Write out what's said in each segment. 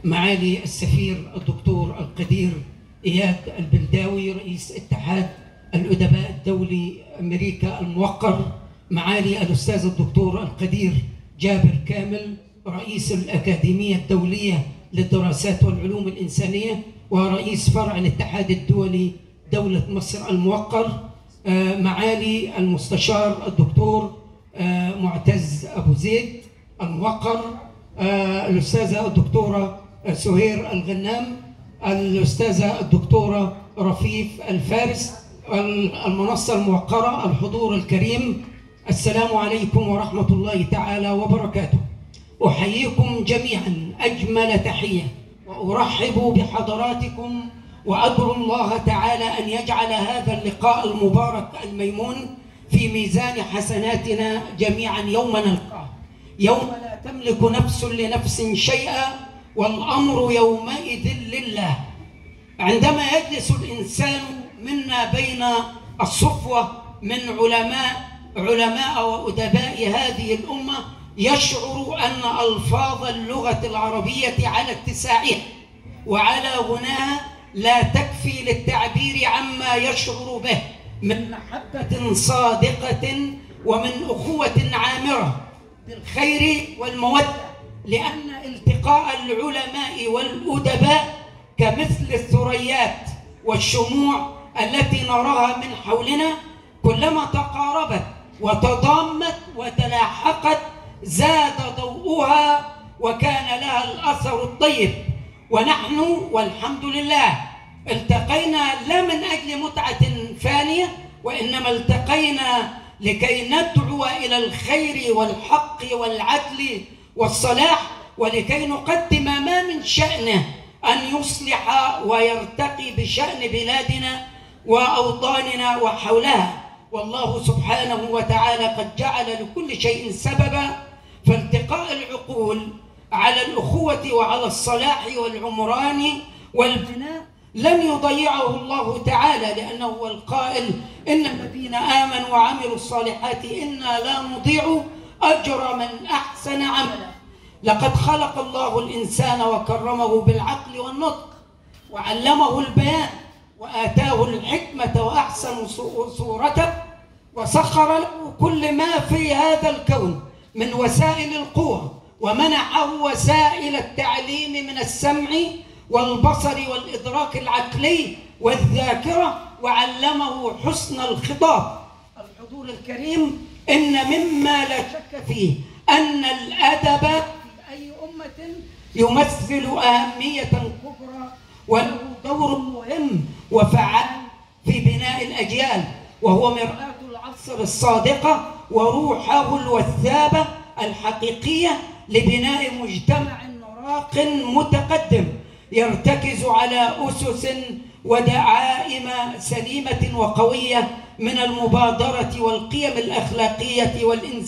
معالي السفير الدكتور القدير إياد البلداوي رئيس اتحاد الأدباء الدولي أمريكا الموقر، معالي الأستاذ الدكتور القدير جابر كامل رئيس الأكاديمية الدولية للدراسات والعلوم الإنسانية ورئيس فرع الاتحاد الدولي دولة مصر الموقر، معالي المستشار الدكتور معتز أبو زيد الموقر، الأستاذة الدكتورة سهير الغنام، الأستاذة الدكتورة رفيف الفارس، المنصة الموقرة، الحضور الكريم، السلام عليكم ورحمة الله تعالى وبركاته. أحييكم جميعا أجمل تحية وأرحب بحضراتكم، وأدعو الله تعالى أن يجعل هذا اللقاء المبارك الميمون في ميزان حسناتنا جميعا يوم نلقاه، يوم لا تملك نفس لنفس شيئا والأمر يومئذ لله. عندما يجلس الإنسان منا بين الصفوة من علماء وأدباء هذه الأمة يشعر أن ألفاظ اللغة العربية على اتساعها وعلى غناها لا تكفي للتعبير عما يشعر به من محبة صادقة ومن أخوة عامرة بالخير والمودة، لأن التقاء العلماء والأدباء كمثل الثريات والشموع التي نراها من حولنا، كلما تقاربت وتضامت وتلاحقت زاد ضوءها وكان لها الأثر الطيب. ونحن والحمد لله التقينا لا من أجل متعة فانية، وإنما التقينا لكي ندعو إلى الخير والحق والعدل والصلاح، ولكي نقدم ما من شأنه أن يصلح ويرتقي بشأن بلادنا وأوطاننا وحولها. والله سبحانه وتعالى قد جعل لكل شيء سببا، فالتقاء العقول على الأخوة وعلى الصلاح والعمران والبناء لن يضيعه الله تعالى، لأنه هو القائل: إن الذين آمنوا وعملوا الصالحات إنا لا نضيع أجر من أحسن عملا. لقد خلق الله الإنسان وكرمه بالعقل والنطق وعلمه البيان وآتاه الحكمة وأحسن صورته، وسخر له كل ما في هذا الكون من وسائل القوة، ومنحه وسائل التعليم من السمع والبصر والإدراك العقلي والذاكرة، وعلمه حسن الخطاب. الحضور الكريم، إن مما لا شك فيه أن الأدب في أي أمة يمثل أهمية كبرى وله دور مهم وفعال في بناء الأجيال، وهو مرآة العصر الصادقة وروحه الوثابة الحقيقية لبناء مجتمع راق متقدم يرتكز على أسس ودعائم سليمة وقوية من المبادرة والقيم الأخلاقية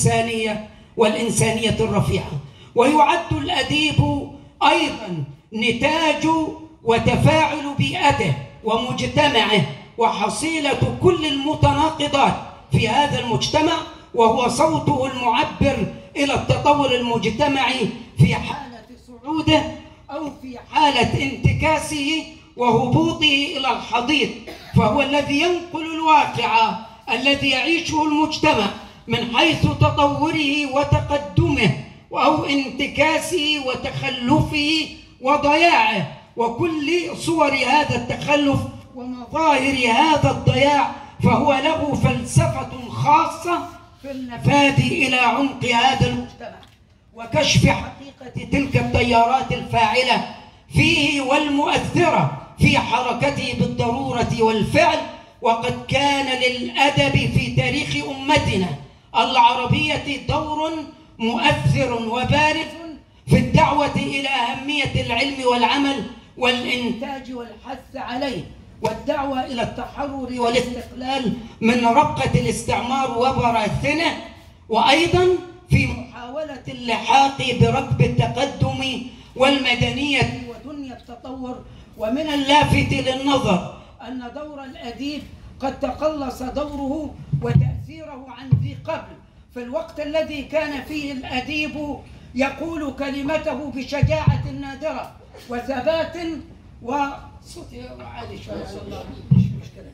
والإنسانية الرفيعة. ويعد الأديب أيضا نتاج وتفاعل بيئته ومجتمعه وحصيلة كل المتناقضات في هذا المجتمع، وهو صوته المعبر إلى التطور المجتمعي في حالة صعوده أو في حالة انتكاسه وهبوطه إلى الحضيض، فهو الذي ينقل الواقع الذي يعيشه المجتمع من حيث تطوره وتقدمه أو انتكاسه وتخلفه وضياعه وكل صور هذا التخلف ومظاهر هذا الضياع، فهو له فلسفة خاصة في النفاذ إلى عمق هذا المجتمع وكشف حقيقة تلك التيارات الفاعلة فيه والمؤثرة في حركته بالضرورة والفعل. وقد كان للأدب في تاريخ أمتنا العربية دور مؤثر وبارز في الدعوة إلى أهمية العلم والعمل والإنتاج والحث عليه، والدعوة إلى التحرر والاستقلال من رقة الاستعمار وبراثنه، وأيضا في محاولة اللحاق بركب التقدم والمدنية ودنيا التطور. ومن اللافت للنظر أن دور الأديب قد تقلص دوره وتأثيره عن ذي قبل، في الوقت الذي كان فيه الأديب يقول كلمته بشجاعة نادرة وثبات صوتي عالي شوية، مش مشكلة.